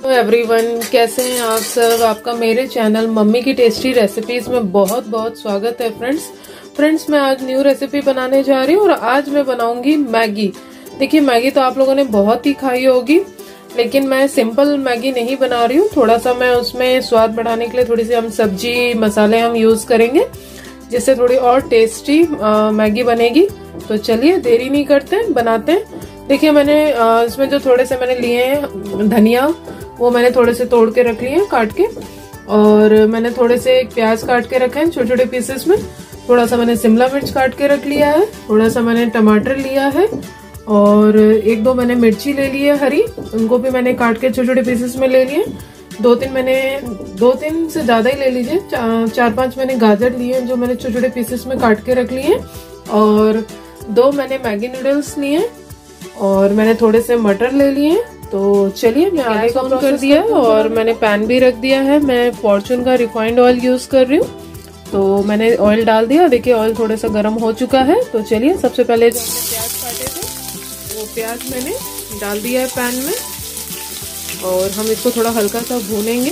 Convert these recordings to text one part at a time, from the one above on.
तो एवरीवन, कैसे हैं आप सब। आपका मेरे चैनल मम्मी की टेस्टी रेसिपीज में बहुत बहुत स्वागत है फ्रेंड्स मैं आज न्यू रेसिपी बनाने जा रही हूँ और आज मैं बनाऊंगी मैगी। देखिए, मैगी तो आप लोगों ने बहुत ही खाई होगी, लेकिन मैं सिंपल मैगी नहीं बना रही हूँ। थोड़ा सा मैं उसमें स्वाद बढ़ाने के लिए थोड़ी सी हम सब्जी मसाले हम यूज करेंगे, जिससे थोड़ी और टेस्टी मैगी बनेगी। तो चलिए देरी नहीं करते, बनाते हैं। देखिए, मैंने इसमें जो थोड़े से मैंने लिए हैं धनिया, वो मैंने थोड़े से तोड़ के रख लिए हैं काट के, और मैंने थोड़े से प्याज काट के रखे हैं छोटे छोटे पीसेस में। थोड़ा सा मैंने शिमला मिर्च काट के रख लिया है, थोड़ा सा मैंने टमाटर लिया है, और एक दो मैंने मिर्ची ले ली है हरी, उनको भी मैंने काट के छोटे छोटे पीसेस में ले लिए। दो तीन से ज्यादा ही ले लीजिए, 4-5 मैंने गाजर लिए हैं जो मैंने छोटे छोटे पीसेस में काट के रख लिए हैं, और 2 मैंने मैगी नूडल्स लिए हैं, और मैंने थोड़े से मटर ले लिए हैं। तो चलिए, मैं आगे का ऑन कर दिया है और मैंने पैन भी रख दिया है। मैं फॉर्चून का रिफाइंड ऑयल यूज कर रही हूँ, तो मैंने ऑयल डाल दिया। देखिए, ऑयल थोड़ा सा गर्म हो चुका है। तो चलिए, सबसे पहले जो हमने प्याज काटे थे वो प्याज मैंने डाल दिया है पैन में, और हम इसको थोड़ा हल्का सा भूनेंगे।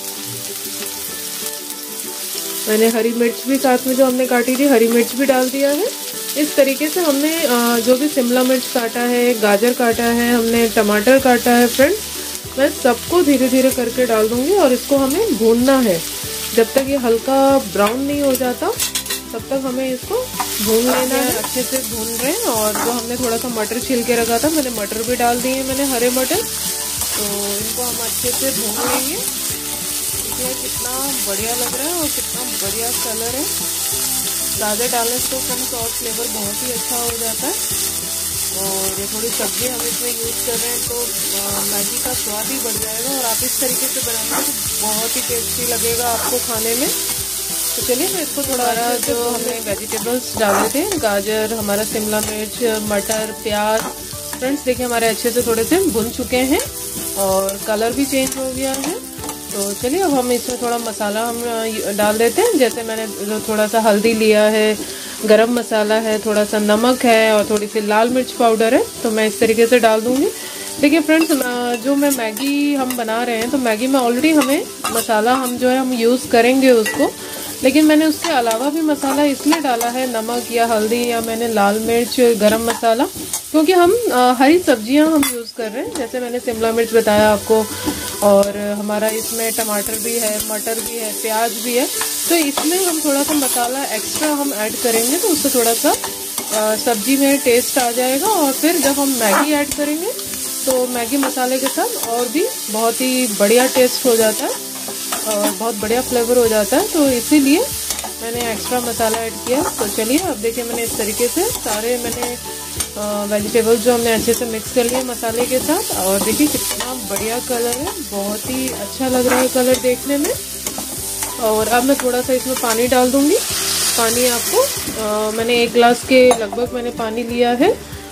मैंने हरी मिर्च भी साथ में जो हमने काटी थी, हरी मिर्च भी डाल दिया है। इस तरीके से हमने जो भी शिमला मिर्च काटा है, गाजर काटा है, हमने टमाटर काटा है फ्रेंड्स, मैं सबको धीरे धीरे करके डाल दूंगी और इसको हमें भूनना है। जब तक ये हल्का ब्राउन नहीं हो जाता तब तक हमें इसको भून लेना है। अच्छे से भून रहे हैं। और जो हमने थोड़ा सा मटर छील के रखा था, मैंने मटर भी डाल दिए, मैंने हरे मटर। तो इनको हम अच्छे से भून लेंगे। देखिए कितना बढ़िया लग रहा है और कितना बढ़िया कलर है। गाजर डालने से तो सॉस फ्लेवर बहुत ही अच्छा हो जाता है, और ये थोड़ी सब्जी हम इसमें यूज कर रहे हैं तो मैगी का स्वाद ही बढ़ जाएगा। और आप इस तरीके से बनाएंगे तो बहुत ही टेस्टी लगेगा आपको खाने में। तो चलिए, मैं इसको थोड़ा जो हमने वेजिटेबल्स डाले थे, गाजर, हमारा शिमला मिर्च, मटर, प्याज, फ्रेंड्स देखिए हमारे अच्छे से थोड़े से भुन चुके हैं और कलर भी चेंज हो गया है। तो चलिए, अब हम इसमें थोड़ा मसाला हम डाल देते हैं। जैसे मैंने जो थोड़ा सा हल्दी लिया है, गरम मसाला है, थोड़ा सा नमक है, और थोड़ी सी लाल मिर्च पाउडर है, तो मैं इस तरीके से डाल दूंगी। देखिए फ्रेंड्स, जो मैं मैगी हम बना रहे हैं, तो मैगी में ऑलरेडी हमें मसाला हम जो है हम यूज़ करेंगे उसको, लेकिन मैंने उसके अलावा भी मसाला इसलिए डाला है, नमक या हल्दी या मैंने लाल मिर्च, गरम मसाला, क्योंकि हम हरी सब्जियां हम यूज़ कर रहे हैं। जैसे मैंने शिमला मिर्च बताया आपको, और हमारा इसमें टमाटर भी है, मटर भी है, प्याज भी है, तो इसमें हम थोड़ा सा मसाला एक्स्ट्रा हम ऐड करेंगे, तो उससे थोड़ा सा सब्जी में टेस्ट आ जाएगा। और फिर जब हम मैगी ऐड करेंगे तो मैगी मसाले के साथ और भी बहुत ही बढ़िया टेस्ट हो जाता है और बहुत बढ़िया फ्लेवर हो जाता है। तो इसीलिए मैंने एक्स्ट्रा मसाला ऐड किया। तो चलिए, अब देखिए मैंने इस तरीके से सारे मैंने वेजिटेबल्स जो हमने अच्छे से मिक्स कर लिए मसाले के साथ, और देखिए कितना बढ़िया कलर है, बहुत ही अच्छा लग रहा है कलर देखने में। और अब मैं थोड़ा सा इसमें पानी डाल दूंगी। पानी आपको मैंने 1 गिलास के लगभग मैंने पानी लिया है,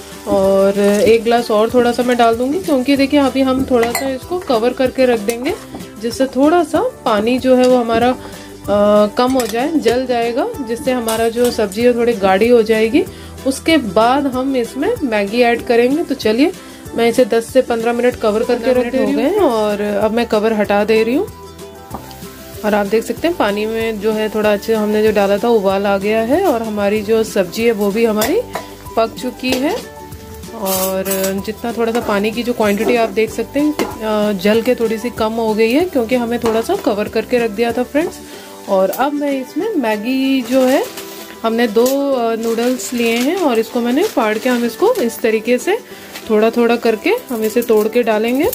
और 1 गिलास और थोड़ा सा मैं डाल दूंगी, क्योंकि देखिए अभी हम थोड़ा सा इसको कवर करके रख देंगे, जिससे थोड़ा सा पानी जो है वो हमारा कम हो जाए, जल जाएगा, जिससे हमारा जो सब्जी है थोड़ी गाढ़ी हो जाएगी। उसके बाद हम इसमें मैगी ऐड करेंगे। तो चलिए, मैं इसे 10 से 15 मिनट कवर करके रख हो गए, और अब मैं कवर हटा दे रही हूँ। और आप देख सकते हैं पानी में जो है थोड़ा अच्छे हमने जो डाला था उबाल आ गया है, और हमारी जो सब्जी है वो भी हमारी पक चुकी है। और जितना थोड़ा सा पानी की जो क्वांटिटी आप देख सकते हैं जल के थोड़ी सी कम हो गई है, क्योंकि हमें थोड़ा सा कवर करके रख दिया था फ्रेंड्स। और अब मैं इसमें मैगी जो है, हमने 2 नूडल्स लिए हैं, और इसको मैंने फाड़ के हम इसको इस तरीके से थोड़ा थोड़ा करके हम इसे तोड़ के डालेंगे।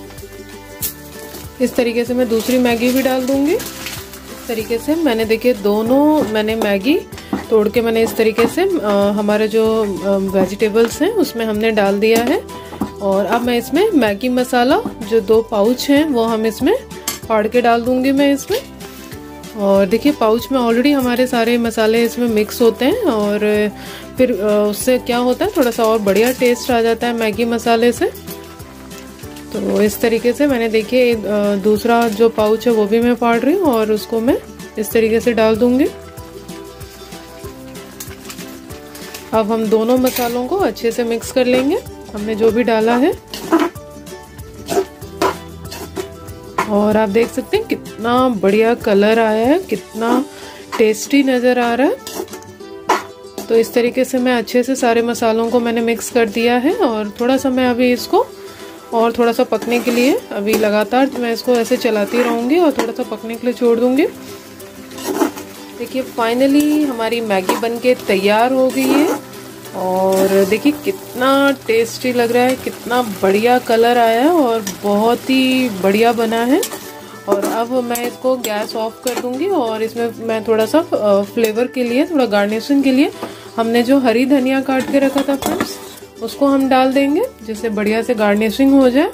इस तरीके से मैं दूसरी मैगी भी डाल दूंगी। इस तरीके से मैंने देखिए दोनों मैंने मैगी तोड़ के मैंने इस तरीके से हमारे जो वेजिटेबल्स हैं उसमें हमने डाल दिया है। और अब मैं इसमें मैगी मसाला जो 2 पाउच हैं वो हम इसमें फाड़ के डाल दूंगी मैं इसमें। और देखिए पाउच में ऑलरेडी हमारे सारे मसाले इसमें मिक्स होते हैं, और फिर उससे क्या होता है थोड़ा सा और बढ़िया टेस्ट आ जाता है मैगी मसाले से। तो इस तरीके से मैंने देखिए दूसरा जो पाउच है वो भी मैं फाड़ रही हूँ, और उसको मैं इस तरीके से डाल दूंगी। अब हम दोनों मसालों को अच्छे से मिक्स कर लेंगे, हमने जो भी डाला है। और आप देख सकते हैं कितना बढ़िया कलर आया है, कितना टेस्टी नज़र आ रहा है। तो इस तरीके से मैं अच्छे से सारे मसालों को मैंने मिक्स कर दिया है और थोड़ा सा मैं अभी इसको और थोड़ा सा पकने के लिए अभी लगातार मैं इसको ऐसे चलाती रहूँगी और थोड़ा सा पकने के लिए छोड़ दूँगी। देखिए फाइनली हमारी मैगी बनके तैयार हो गई है और देखिए कितना टेस्टी लग रहा है, कितना बढ़िया कलर आया है और बहुत ही बढ़िया बना है। और अब मैं इसको गैस ऑफ कर दूंगी और इसमें मैं थोड़ा सा फ्लेवर के लिए, थोड़ा गार्निशिंग के लिए हमने जो हरी धनिया काट के रखा था फ्रेंड्स, उसको हम डाल देंगे जिससे बढ़िया से गार्निशिंग हो जाए।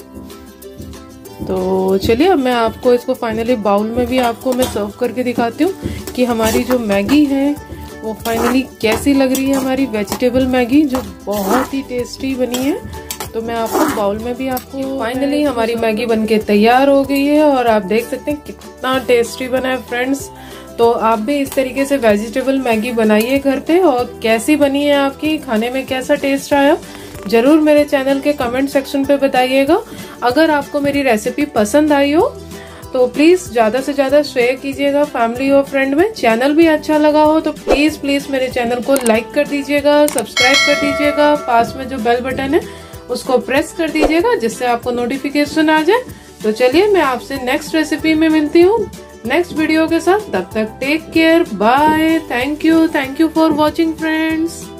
तो चलिए अब मैं आपको इसको फाइनली बाउल में भी आपको मैं सर्व करके दिखाती हूँ कि हमारी जो मैगी है वो फाइनली कैसी लग रही है, हमारी वेजिटेबल मैगी जो बहुत ही टेस्टी बनी है। तो मैं आपको बाउल में भी आपको फाइनली हमारी मैगी बनके तैयार हो गई है और आप देख सकते हैं कितना टेस्टी बना है फ्रेंड्स। तो आप भी इस तरीके से वेजिटेबल मैगी बनाइए घर पे और कैसी बनी है, आपकी खाने में कैसा टेस्ट आया, जरूर मेरे चैनल के कमेंट सेक्शन पे बताइएगा। अगर आपको मेरी रेसिपी पसंद आई हो तो प्लीज ज्यादा से ज्यादा शेयर कीजिएगा फैमिली और फ्रेंड में। चैनल भी अच्छा लगा हो तो प्लीज मेरे चैनल को लाइक कर दीजिएगा, सब्सक्राइब कर दीजिएगा, पास में जो बेल बटन है उसको प्रेस कर दीजिएगा जिससे आपको नोटिफिकेशन आ जाए। तो चलिए मैं आपसे नेक्स्ट रेसिपी में मिलती हूँ नेक्स्ट वीडियो के साथ। तब तक take care, bye, thank you for watching friends.